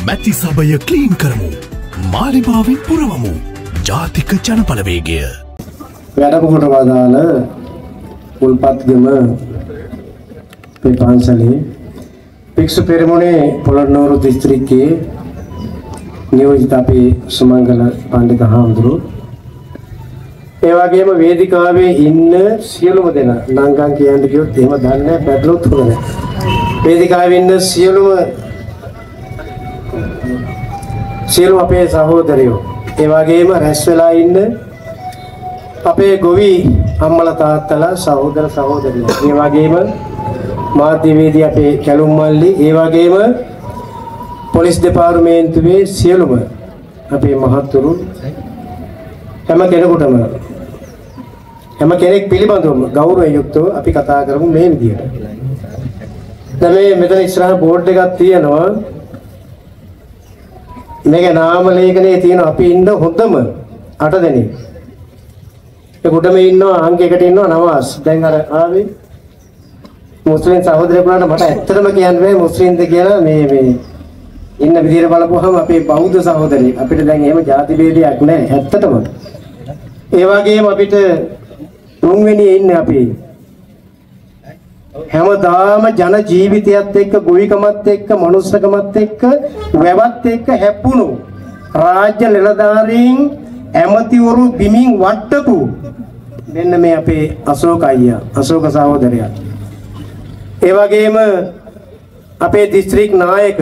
මැති සබය clean කරමු. මාලිමාවෙන් පුරවමු. ජාතික ජනබලවේගය. වැඩපොහොට වදාළ උල්පත්ගම පන්සලේ භික්ෂු පෙරමුණේ පොළොන්නරුව දිස්ත්‍රික්කයේ නියෝජිත අපේ සුමංගල පණ්ඩිත හාමුදුරුවෝ ඒ වගේම වේදිකාවේ ඉන්න සියලුම දෙනා නංගන් කියන්න කිව්වොත් එහෙම දන්නේ නැහැ පැටලුත් හොඳ නැහැ. වේදිකාවේ ඉන්න සියලුම අපේ සහෝදරයෝ ඒ වගේම රැස් වෙලා ඉන්න අපේ ගොවි අම්මලා තාත්තලා සහෝදර සහෝදරියෝ ඒ වගේම මාධ්‍යවේදී අපේ කැලුම් මල්ලි ඒ වගේම පොලිස් දෙපාර්තමේන්තුවේ සියලුම අපේ මහත්තුරු හැම කෙනෙකුටම හැම කෙනෙක් පිළිබඳවම ගෞරවයෙන් යුක්තව අපි කතා කරමු මේ විදියට. දැන් මේ මෙතන ඉස්සරහ බෝඩ් එකක් තියෙනවා. මේක නාම ලේඛනයේ තියෙන අපි ඉන්න හොඳම 8 දෙනෙක්. ඒ ගොඩම ඉන්නවා අංකයකට ඉන්නවා නවාස්. දැන් අර ආවේ මුස්ලිම් සහෝදරයෙකුට මට ඇත්තටම කියන්න බෑ මුස්ලිම්ද කියලා මේ ඉන්න විදියට බලපුවහම අපේ බෞද්ධ සහෝදරයෙක් අපිට දැන් එහෙම ಜಾති ભેදයක් නැහැ ඇත්තටම. ඒ වගේම අපිට තුන්වෙනියේ ඉන්නේ අපි හැමදාම ජන ජීවිතයත් එක්ක ගොවිකමත් එක්ක මනුස්සකමත් එක්ක වැවත් එක්ක හැප්පුණු රාජ්‍ය නිලධාරීන් ඇමතිවරු බිමින් වට්ටපු මෙන්න මේ අපේ අශෝක අයියා අශෝක සහෝදරයා. ඒ වගේම අපේ දිස්ත්‍රික් නායක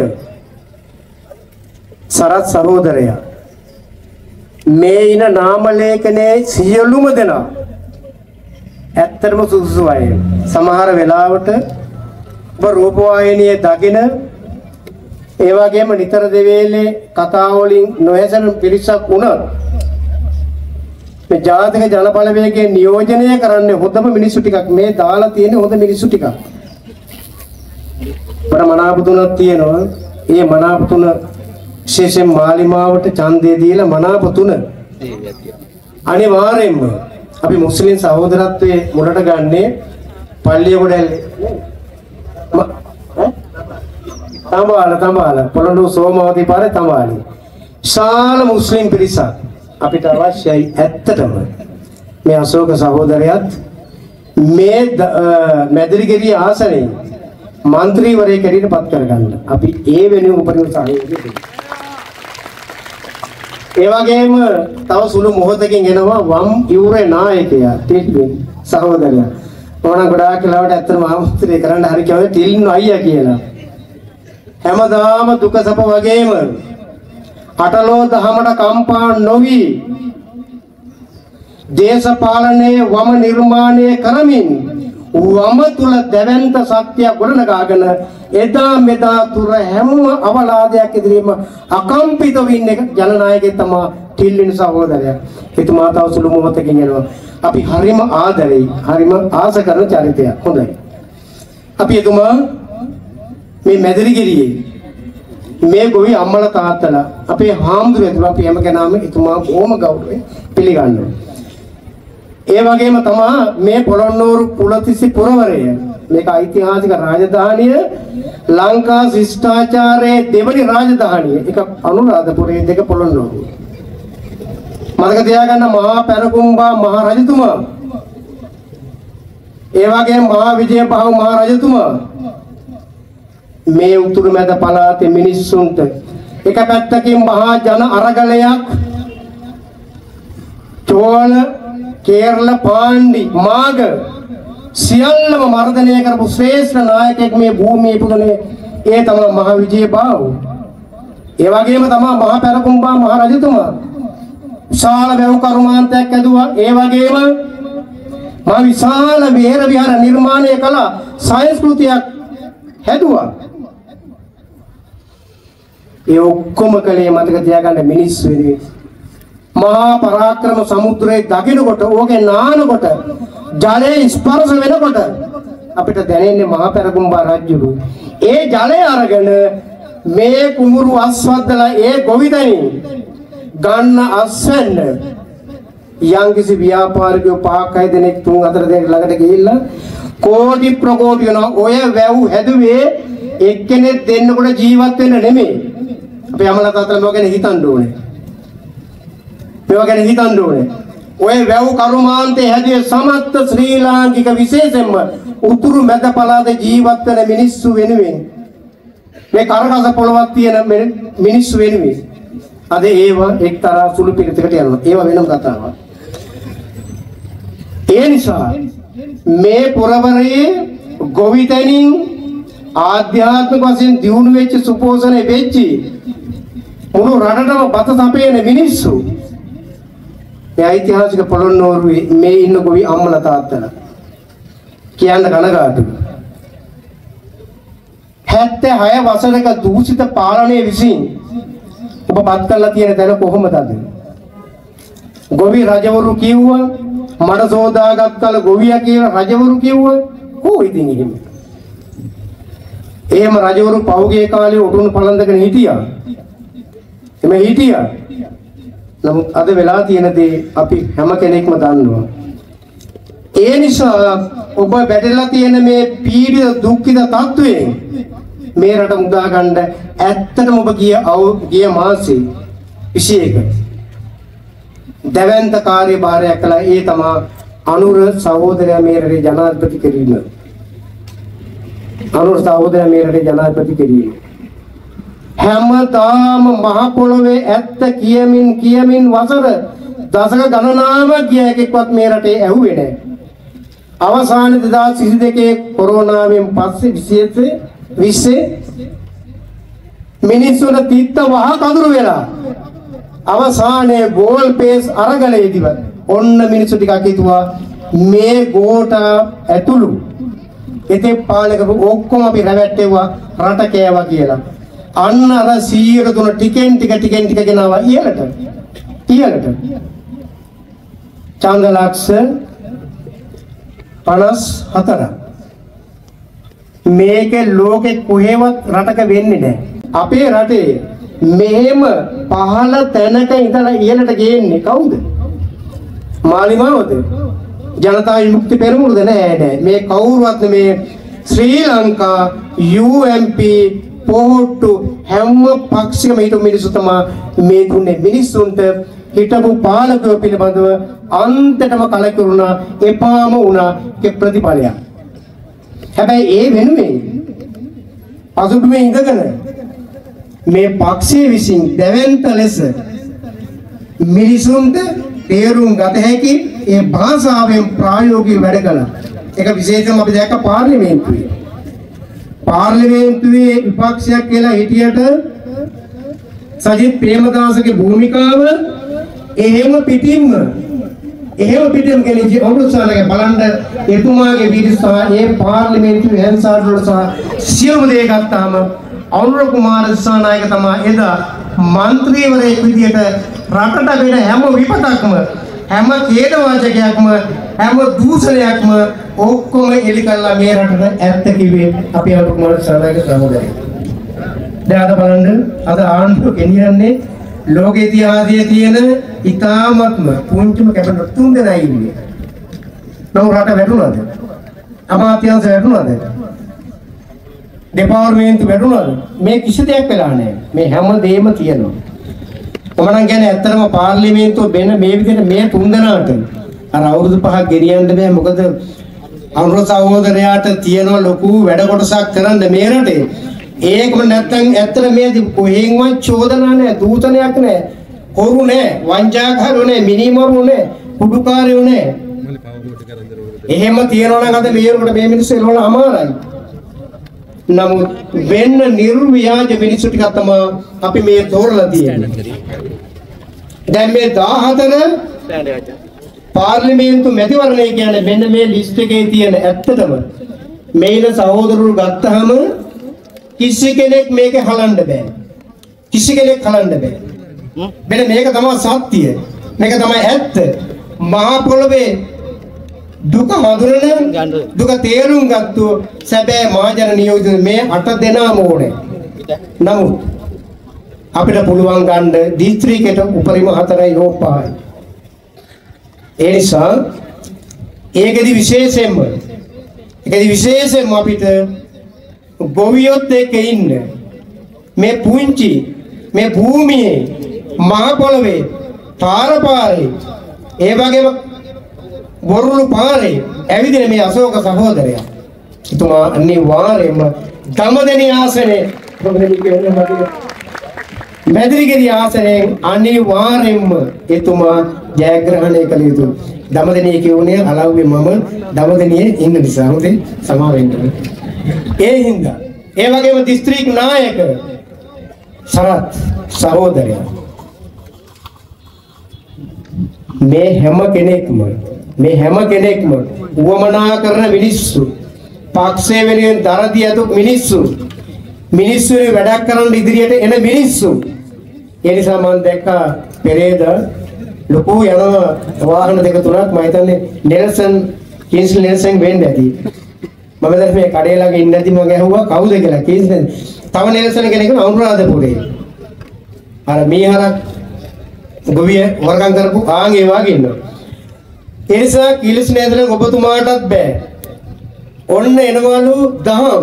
සරත් සහෝදරයා මේ ඉන නාම ලේඛනයේ සියලුම දෙනා ඇත්තටම සුදුසු අය. සමහර වෙලාවට ඔබ රූපවාහිනියේ දකින ඒ වගේම නිතර දෙවේලේ කතා වලින් නොහැසෙන පිරිසක් වුණත් මේ ජාතික ජනබලවේගයේ නියෝජනය කරන්නේ හොඳම මිනිස්සු ටිකක් මේ දාලා තියෙන හොඳ මිනිස්සු ටිකක්. වර මනාප තුනක් තියෙනවා. ඒ මනාප තුන විශේෂයෙන් මාලිමාවට ඡන්දය දීලා මනාප තුන අනිවාර්යයෙන්ම අපි මුස්ලිම් සහෝදරත්වයේ මුලට ගන්නේ පල්ලිය ගොඩැල්ලේ තඹාල පොළොන්නරුව සෝමවතී පාරේ තඹාලි ශාල මුස්ලිම් පිරිසක් අපිට අවශ්‍යයි. ඇත්තටම මේ අශෝක සහෝදරයාත් මේ මැදිරිගිරිය ආසනයේ මන්ත්‍රීවරයෙක් හැටියට පත් කරගන්න අපි ඒ වෙනුවෙන් උපරිම සහයෝගය දෙමු. ඒ වගේම තව සුළු මොහොතකින් එනවා වම් යුරේ නායකයා ටිල්වින් සහෝදරයා. ඕන ගොඩාක් වෙලාවට ඇත්තටම ආමන්ත්‍රණය කරන්න හරි කියවනේ ටිල්න් අයියා කියලා. හැමදාම දුක සැප වගේම අටලෝ දහමට කම්පා නොවි දේශපාලනයේ වම නිර්මාණය කරමින් වම තුල දැවැන්ත සත්‍ය ගොඩනගාගෙන එදා මෙදා තුර හැම අවලාදයක් ඉදිරියේම අකම්පිත වෙන්නේ ජනනායකයෙක් තමයි ටිල්වින් සහෝදරයා. එතුමා තව සුළු මොහොතකින් එනවා. අපි හරිම ආදරෙයි හරිම ආස කරන චරිතයක්. හොඳයි. අපි එතුමා මේ මැදිරිගිරියේ මේ ගොවි අම්මලා තාත්තලා අපේ හාමුදුරුවෝ අපි හැම කෙනාම එතුමා බොහොම ගෞරවයෙන් පිළිගන්නවා. ඒ වගේම තමයි මේ පොළොන්නරුව පුලතිසි පුරවරය මේක ඓතිහාසික රාජධානිය ලංකා ශිෂ්ටාචාරයේ දෙවනි රාජධානිය එක අනුරාධපුරයේ දෙක පොළොන්නරුව. මතක තියාගන්න මහා පැරකුම්බා මහ රජතුමා ඒ වගේම මහා විජයබහු මහ රජතුමා මේ උතුරු මැද පළාතේ මිනිස්සුන්ට එක පැත්තකින් මහා ජන අරගලයක් චෝල කේරළ පාණ්ඩි මාග සියල්ලම මර්ධනය කරපු ශ්‍රේෂ්ඨ නායකයෙක් මේ භූමියේ ඉපදුනේ ඒ තමයි මහා විජයබාහු. ඒ වගේම තමයි මහා පැරකුම්බා මහ රජතුමා විශාල වැව් කර්මාන්තයක් ඇදුවා. ඒ වගේම මහා විශාල විහෙර විහාර නිර්මාණය කළ සංස්කෘතියක් හැදුවා. ඒ ඔක්කොම කලේ මතක තියාගන්න මිනිස්සු වෙනුවෙන් මහා පරාක්‍රම සමුද්‍රයේ දකින්නකොට ඕකේ නානකොට ජලයේ ස්පර්ශ වෙනකොට අපිට දැනෙන්නේ මහා පෙරකුම්බා රජුරු. ඒ ජලය අරගෙන මේ කුඹුරු අස්වද්දලා ඒ ගොවිතැනින් ගන්න අස්වැන්න යම්කිසි ව්‍යාපාරිකයෝ 5-6 දෙනෙක් 3-4 දෙනෙක් ළඟට ගිහිල්ලා කෝටි ප්‍රකෝටි වෙනවා. ඔය වැව් හැදුවේ එක්කෙනෙක් දෙන්නකොට ජීවත් වෙන්න නෙමෙයි. අපි අමලා තාත්තලා මේවා ගැන හිතන්න ඕනේ. මේවා ගැන හිතන්න ඕනේ. ඔය වැව් කරුමාන්තේ හැදුවේ සමත්ත ශ්‍රී ලාංකික විශේෂයෙන්ම උතුරු මැද පළාතේ ජීවත් වෙන මිනිස්සු වෙනුවෙන්. මේ කරකස පොළවක් තියෙන මිනිස්සු වෙනුවෙන්. අද ඒව එක්තරා සුළු පිළිතකට යනවා. ඒව වෙනම කතාවක්. ඒ නිසා මේ පුරවරයේ ගොවිතැනින් ආධ්‍යාත්මික වශයෙන් දියුණු වෙච්ච සුපෝෂණය වෙච්ච මුළු රටටම බත සපයන මිනිස්සු මේ ඓතිහාසික පොළොන්නරුවේ මේ ඉන්න ගොවි අම්මලා තාත්තලා කියන්න කනගාටුයි. 76 වසරක දූෂිත පාලනයේ විසින් ඔබ පත් කරලා තියෙන තැන කොහොමද අද? ගොවි රජවරු කිව්වා මඩ සෝදාගත්තල ගොවියා කියලා රජවරු කිව්වා. කොහොම ඉතින් එහෙම? එහෙම රජවරු පහුගිය කාලේ උටුණු පළඳගෙන හිටියා. එමෙ හිටියා. නමුත් අද වෙලා තියෙන දේ අපි හැම කෙනෙක්ම දන්නවා. ඒ නිසා ඔබ වැටලා තියෙන මේ පීඩිත දුක්ඛිත තත්වයෙන් මේ රට මුදා ගන්න ඇත්තටම ඔබ ගිය මාසේ 21 දැවැන්ත කාර්යභාරයක් කළා. ඒ තමයි අනුර සහෝදරයා මේ රටේ ජනාධිපති කිරීම. අනුර සහෝදරයා මේ රටේ ජනාධිපති කිරීම. හැමදාම මහ පොළොවේ ඇත්ත කියමින් වසර දශක ගණනාවක් ගිය එකෙක්වත් මේ රටේ ඇහුවේ නැහැ. අවසාන 2022 කොරෝනාවෙන් පස්සේ 20 මිනිස්සුන්ට තිත්ත වහ කඳුරු වෙලා අවසානයේ ගෝල් පේස් අරගලයේදීව ඔන්න මිනිස්සු ටිකක් හිතුවා මේ ගෝට ඇතුළු එතේ පාලක ඔක්කොම අපි රැවට්ටෙව්වා රට කෑවා කියලා. අන්න අර 100 ටිකෙන් ටික ගෙනවා ඉහළට. චන්දලක්ෂ 54. මේකේ ලෝකෙ කොහෙවත් රටක වෙන්නේ නැහැ. අපේ රටේ මෙහෙම පහළ තැනක ඉඳලා ඉහළට ගේන්නේ කවුද? මාලිමාවද? ජනතා විමුක්ති පෙරමුණද? නෑ. මේ කවුරුවත් මේ ශ්‍රී ලංකා UMP පොහොට්ටු හැම පක්ෂයකම හිටු මිනිස්සු තමයි මේ දුන්නේ. මිනිස්සුන්ට හිටපු පාලකව පිළිබඳව අන්තටම කලකිරුණා, එපාම වුණා. ඒ ප්‍රතිඵලයක්. හැබැයි ඒ වෙනුවෙන් පසුබිමේ ඉඳගෙන මේ පක්ෂයේ විසින් දැවැන්ත ලෙස මිනිසුන්ට තේරුම් ගත හැකි ඒ භාෂාවෙන් ප්‍රායෝගිකව වැඩ කළා. ඒක විශේෂයෙන්ම අපි දැක්ක පාර්ලිමේන්තුවේ. පාර්ලිමේන්තුවේ විපක්ෂයක් කියලා හිටියට සජිත් ප්‍රේමදාසගේ භූමිකාව එහෙම පිටින්ම කියන්නේ ඔබතුමාලගේ බලන්න එතුමාගේ වීඩියෝ සහ ඒ පාර්ලිමේන්තුවේ හැන්සාඩ් වල සහ සියලුම දේ ගත්තාම අනුර කුමාර දිසානායක තමයි එදා മന്ത്രിවරයෙක් විදියට රටට වෙන හැම විපතක්ම හැම ඛේදවාචකයක්ම හැම දූෂණයක්ම ඔක්කොම එලි කළා මේ රටට ඇත්ත කිව්වේ අපි අනුර කුමාර දිසානායක සහෝදරයා. දැන් අද බලන්න අද ආණ්ඩුව ගෙනියන්නේ ලෝක ඉතිහාසයේ තියෙන ඉතාමත්ම පුංචිම කැපෙන තුන් දෙනා ඉන්නේ. නෝ රට වැටුණාද? අමාත්‍යාංශ වැටුණාද? දෙපාර්තමේන්තු වැටුණාද? මේ කිසි දෙයක් වෙලා නැහැ. මේ හැම දෙයක්ම තියෙනවා. මම නම් කියන්නේ ඇත්තටම පාර්ලිමේන්තුව වෙන මේ විදිහට මේ තුන් දෙනාට අර අවුරුදු 5ක් ගෙනියන්න බෑ. මොකද අනුර සහෝදරයාට තියෙන ලොකු වැඩ කොටසක් කරන්න මේ රටේ. ඒකම නැත්තම් ඇත්තට මේ කොහෙන්වත් චෝදනා නැහැ, දූෂණයක් නැහැ, හොරු නැහැ, වංචාකාරයෝ නැහැ, මිනිමරු නැහැ, කුඩුකාරයෝ නැහැ. එහෙම තියනවා නම් අද මෙහෙරකට මේ මිනිස්සු එළවලා අමාරුයි. නමුත් වෙන්න නිර්ව්‍යාජ මිනිස්සු ටිකක් තමයි අපි මේ තෝරලා තියෙන්නේ. දැන් මේ 14 පාර්ලිමේන්තු මැතිවරණය කියන්නේ මෙන්න මේ ලිස්ට් එකේ තියෙන ඇත්තටම මේන සහෝදරවරු ගත්තාම කිසි කෙනෙක් මේක හලන්න බෑ. කිසි කෙනෙක් හලන්න බෑ. මෙන්න මේක තමයි සත්‍ය. මේක තමයි ඇත්ත. මහා පොළොවේ දුක හඳුනන දුක තේරුම් ගත්තු සැබෑ මහජන නියෝජිත මේ 8 දෙනාම ඕනේ. නමුත් අපිට පුළුවන් ගන්න දිස්ත්‍රික්කයට උපරිම 4යි හෝ 5යි. ඒ නිසා ඒකෙදි විශේෂයෙන්ම අපිට ගොවියොත් එක්ක ඉන්න මේ පුංචි මේ භූමියේ මහ පොළවේ පාර පාරේ ඒ වගේම වරුණු පාරේ ඇවිදින මේ අශෝක සහෝදරයා එතුමා අනිවාර්යයෙන්ම දඹදෙණි ආසනේ මැදිරිගිරිය ආසනේ අනිවාර්යයෙන්ම එතුමා ජයග්‍රහණය කළ යුතුයි. දඹදෙණිය කියුනේ අලව්වේ මම දඹදෙණියේ ඉන්න නිසා හොඳේ සමා වෙන්න. ඒ හින්දා ඒ වගේම දිස්ත්‍රික් නායක සරත් සහෝදරයා මේ හැම කෙනෙක්ම උවමනා කරන මිනිස්සු පක්ෂය වෙනුවෙන් දරදී ඇතු මිනිස්සු වැඩක් කරන්න ඉදිරියට එන මිනිස්සු ඒ නිසා මම දැක්කා පෙරේද ලොකු යන වාහන දෙක තුනක් මම හිතන්නේ නෙල්සන් වෙන්න ඇති මම දැන් මේ කඩේ ළඟ ඉන්න ඇති මම ඇහුවා කවුද කියලා කීස්නේ තව නෙල්සන් කෙනෙක් අනුරාධපුරේ අර මීහරක් ගොවිය වර්ගම් කරපු ආන්ගේ වාගේ ඉන්නවා ඒ නිසා කිලිස් නේදල ඔබතුමාටත් බෑ ඔන්න එනවලු දහම්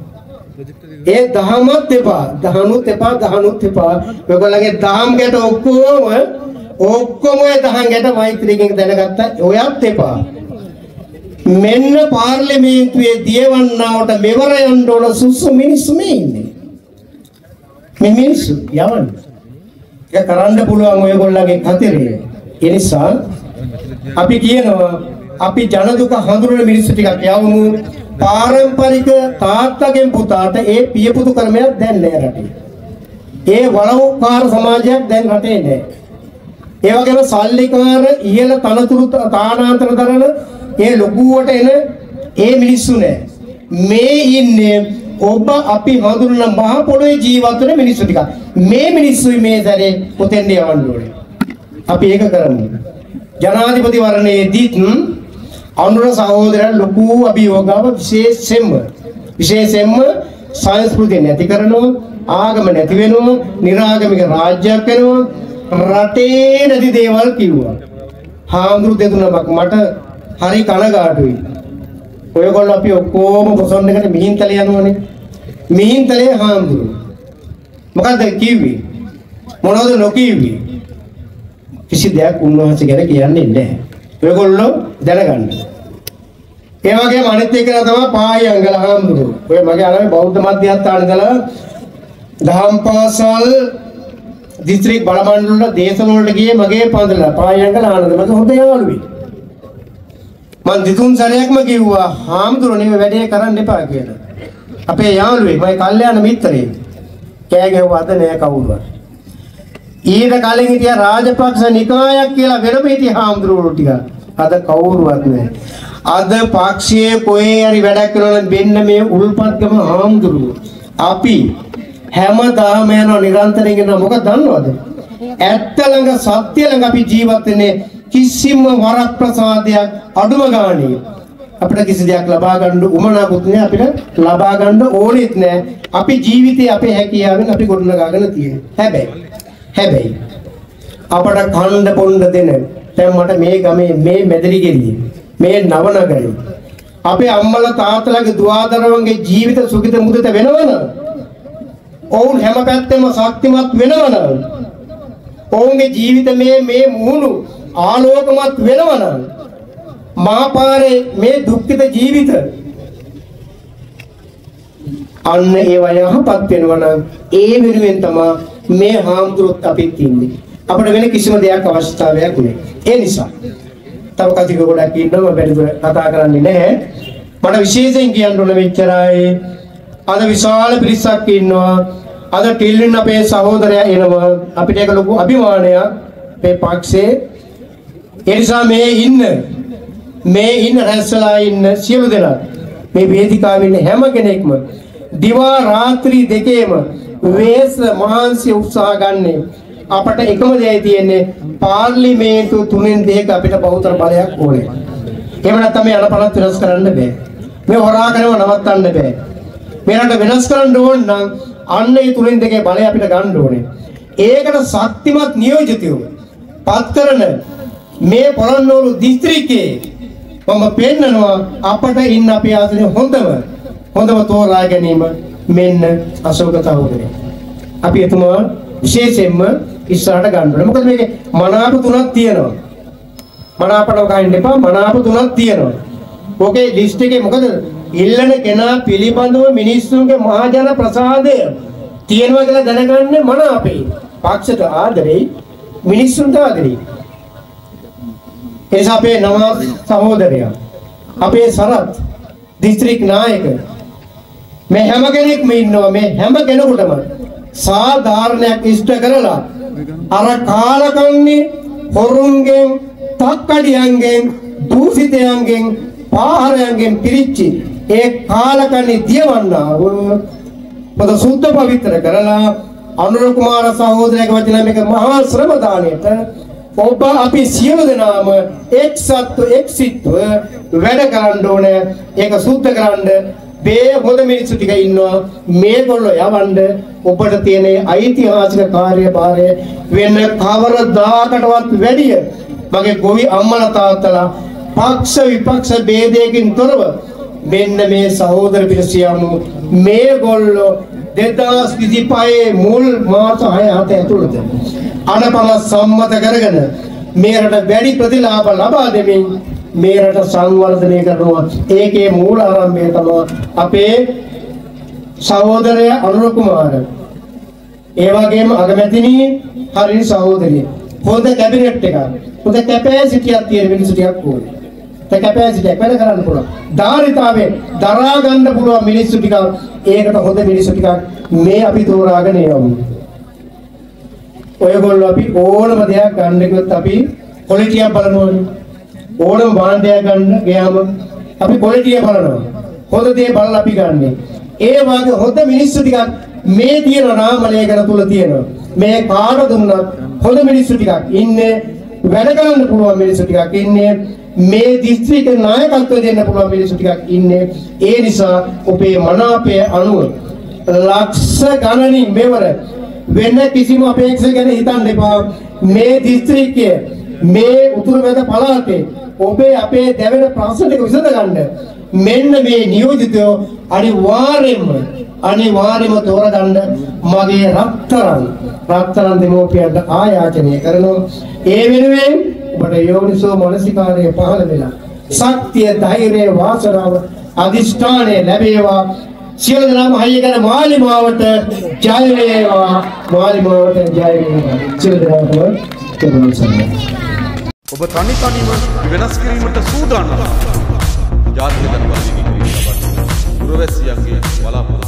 ඒ දහමත් එපා දහනුත් එපා ඔයගොල්ලන්ගේ දහම් ගැට ඔක්කොම ඒ දහම් ගැට මෛත්‍රියකින් දැනගත්තා ඔයත් එපා මෙන්න පාර්ලිමේන්තුවේ දියවන්නාවට මෙවර යන්න ඕන සුසු මිනිස්සු මේ ඉන්නේ මේ මිනිස්සු යවන්න ඒක කරන්න පුළුවන් ඔයගොල්ලන්ගේ කතරේ ඒ නිසා අපි කියනවා අපි ජන දුක හඳුනන මිනිස්සු ටිකක් යවමු පාරම්පරික තාත්තගෙන් පුතාට ඒ පියපුතු ක්‍රමයක් දැන් නෑ රටේ. ඒ වලව්කාර සමාජයක් දැන් රටේ නෑ. ඒ වගේම සල්ලිකාර ඉහළ තනතුරු තානාන්තර දරන ඒ ලොකුවට එන ඒ මිනිස්සු නෑ. මේ ඉන්නේ ඔබ අපි හඳුනන මහ පොළොවේ ජීවත් වෙන මිනිස්සු ටික. මේ මිනිස්සුයි මේ සැරේ පොතෙන්ද යවන්න ඕනේ. අපි ඒක කරමු. ජනාධිපති වරණයේදීත් අනුර සහෝදරයන් ලොකු අභියෝගාව විශේෂයෙන්ම සංස්කෘතිය නැති කරනවා ආගම නැති වෙනවා නිරාගමික රාජ්‍යයක් වෙනවා රටේ නැති දේවල් කිව්වා හාමුදුරු දෙතුනක් මට හරි කනගාටුයි ඔයගොල්ලෝ අපි ඔක්කොම පොසොන් එකට මිහින්තලේ යනවනේ මිහින්තලේ හාමුදුරු මොකද්ද කිව්වේ මොනවද නොකිව්වේ කිසි දෙයක් උන්වහන්සේ ගැන කියන්නේ නැහැ ඔයගොල්ලෝ දැනගන්න. ඒ වගේම අනිත් එක තමයි පායංගල හාමුදුරුවෝ. ඔය මගේ අලමේ බෞද්ධ මධ්‍යස්ථාන ඉඳලා දහම් පාසල් දිස්ත්‍රික් බල මණ්ඩල දේශන වලට ගියේ මගේ පන්සල පායංගල ආනන්ද මගේ හොඳ යාළුවෙක්. මං දිතුන් සැරයක්ම කිව්වා හාමුදුරුවනේ මේ වැඩේ කරන්න එපා කියලා. අපේ යාළුවෙක් මගේ කල්යාණ මිත්‍රයෙක්. කෑ ගැහුවාද නෑ කවුරුවත්. ඊට කලින් හිටිය රාජපක්ෂ නිකායක් කියලා වෙනම හිටිය හාමුදුරුවෝ ටික අද කවුරුවත් නැහැ. අද පක්ෂයේ කොහේ හරි වැඩක් කරනවා නම් වෙන්න මේ උල්පත්ගම හාමුදුරුවෝ. අපි හැමදාම යනවා නිරන්තරයෙන් යනවා මොකද දන්නවද? ඇත්ත ළඟ සත්‍ය ළඟ අපි ජීවත් වෙන්නේ කිසිම වරප්‍රසාදයක් අඩුම ගානේ. අපිට කිසි දෙයක් ලබා ගන්න උමනාවකුත් නැහැ අපිට ලබා ගන්න ඕනෙත් නැහැ. අපි ජීවිතේ අපේ හැකියාවෙන් අපි ගොඩනගාගෙන තියෙනවා. හැබැයි අපට කණ්ඩ පොණ්ඩ දෙන දැන් මට මේ ගමේ මේ මැදිරිගිරියේ මේ නවනගරේ අපේ අම්මලා තාත්තලාගේ දුවදරුවන්ගේ ජීවිත සුඛිත මුදිත වෙනවනම් ඔවුන් හැම පැත්තෙම ශක්තිමත් වෙනවනම් ඔවුන්ගේ ජීවිත මේ මුහුණු ආලෝකමත් වෙනවනම් මාපාරේ මේ දුක්ඛිත ජීවිත අන්න ඒව යහපත් වෙනවනම් ඒ වෙනුවෙන් තමයි මේ හාමුදුරුවොත් අපිත් ඉන්නේ. අපිට වෙන කිසිම දෙයක් අවශ්‍යතාවයක් නැහැ. ඒ නිසා තව කතික ගොඩක් ඉන්නවා බැලුව කතා කරන්නේ නැහැ. මට විශේෂයෙන් කියන්න ඕන මෙච්චරයි. අද විශාල පිරිසක් ඉන්නවා. අද ටිල්ලින් අපේ සහෝදරයා එනවා. අපිට ඒක ලොකු අභිමානයක් මේ පක්ෂේ. ඒ නිසා මේ ඉන්න රැස්වලා ඉන්න සියලු දෙනා මේ වේදිකාවේ ඉන්න හැම කෙනෙක්ම දිවා රාත්‍රී දෙකේම වේස මහන්සිය උත්සාහ ගන්නේ අපට එකම දෙයයි තියෙන්නේ පාර්ලිමේන්තු 3/2 අපිට බහුතර බලයක් ඕනේ. එහෙම නැත්නම් මේ අනපනත් වෙනස් කරන්න බෑ. මේ හොරා කරනව නවත්තන්න බෑ. මේ රට වෙනස් කරන්න ඕන නම් අන්න ඒ 3/2 බලය අපිට ගන්න ඕනේ. ඒකට ශක්තිමත් නියෝජිතයෝ පත් කරන මේ පොළොන්නරුව දිස්ත්‍රික්කයේ මම පෙන්නනවා අපට ඉන්න අපේ ආසනේ හොඳම තෝරා ගැනීම මෙන්න අශෝක සහෝදරයා. අපි එතුමා විශේෂයෙන්ම ඉස්සරහට ගන්න ඕනේ. මොකද මේකේ මනාප තුනක් තියෙනවා. මනාපව ගන්න එපා. මනාප තුනක් තියෙනවා. ඔකේ ලිස්ට් එකේ මොකද ඉල්ලන කෙනා පිළිබඳව මිනිස්සුන්ගේ මහජන ප්‍රසාදය තියෙනවා කියලා දැනගන්නේ මනාපේ. පක්ෂයට ආදරේ මිනිස්සුන්ට ආදරේ. එස අපේ නව සහෝදරයා අපේ සරත් දිස්ත්‍රික් නායක මේ හැම කෙනෙක්ම ඉන්නවා. මේ හැම කෙනෙකුටම සාධාරණයක් ඉෂ්ට කරලා අර කාලකන්ණි හොරුන්ගෙන් තක්කඩියන්ගෙන් දූෂිතයන්ගෙන් පාහරයන්ගෙන් පිරිච්චි ඒ කාලකන්ණි දියවන්නාව පොද සුද්ධ පවිත්‍ර කරලා අනුර කුමාර සහෝදරයාගේ වචන මේක මහා ශ්‍රම දාණයට ඔබ අපි සියලු දෙනාම එක්සිත්ව වැඩ කරන්න ඕනේ. ඒක සුද්ධ කරන්න මේ හොඳ මිනිස්සු ටික ඉන්නවා. මේගොල්ලෝ යවන්න ඔබට තියෙන ඓතිහාසික කාර්යභාරය වෙන කවරදාකටවත් වැඩිය මගේ ගොවි අම්මලා තාත්තලා පක්ෂ විපක්ෂ ભેදයකින් තොරව මෙන්න මේ සහෝදර පිරිසියමු මේගොල්ලෝ 2025 මුල් මාස 6-7 ඇතුළත අනපල සම්මත කරගෙන මේ රට වැඩි ප්‍රතිලාභ ලබා දෙමින් මේ රට සංවර්ධනය කරනවා. ඒකේ මූල ආරම්භය තමයි අපේ සහෝදරය අනුර කුමාර. ඒ වගේම අගමැතිනි හරිනි සහෝදරිය. හොඳ කැබිනට් එකක්. හොඳ කැපැසිටි එකක් තියෙන මිනිස්සු ටිකක් ඕනේ. ඒ කැපැසිටි එක වැඩ කරන්න පුළුවන්. ධාරිතාවේ දරා ගන්න පුළුවන් මිනිස්සු ටිකක්. ඒකට හොඳ මිනිස්සු ටිකක් මේ අපි තෝරාගෙන යමු. ඔයගොල්ලෝ අපි ඕනම දෙයක් ගන්න කිව්වොත් අපි ක්වොලිටිය බලනවානේ. ඕනම භාණ්ඩයක් ගන්න ගියාම අපි ක්වොලිටිය බලනවා. හොඳ දේ බලලා අපි ගන්නෙ. ඒ වගේ හොඳ මිනිස්සු ටිකක් මේ තියෙන නාමලේඛන තුල තියෙනවා. මේ කාඩ දුන්නත් හොඳ මිනිස්සු ටිකක් ඉන්නේ. වැඩ කරන්න පුළුවන් මිනිස්සු ටිකක් ඉන්නේ. මේ දිස්ත්‍රික්ක නායකත්වය දෙන්න පුළුවන් මිනිස්සු ටිකක් ඉන්නේ. ඒ නිසා ඔබේ මනාපය අනුව ලක්ෂ ගණනින් මෙවර වෙන කිසිම අපේක්ෂා ගැන හිතන්න එපා. මේ දිස්ත්‍රික්කයේ මේ උතුරු මැද පළාතේ ඔබේ අපේ දැවෙන ප්‍රශ්න ටික විසඳ ගන්න මෙන්න මේ නියෝජිතයෝ අනිවාර්යයෙන්ම තෝරගන්න මගේ රත්තරන් දෙමෝපියන්ට ආයාචනය කරනවා. ඒ වෙනුවෙන් ඔබට යෝනිසෝ මනසිකාරය පහළ වෙලා ශක්තිය ධෛර්යය වාසනාව අදිෂ්ඨානය ලැබේවා. සියලු දෙනාම හයිය කරන මාලිමාවට ජය වේවා. මාලිමාවට ජය වේවා. සියලු දෙනාටම තෙරුවන් සරණයි. ඔබ තනිව වෙනස් කිරීමට සූදානම්. ජාතික ජනපදයේ පුරවැසියන්ගේ බලාපොරොත්තු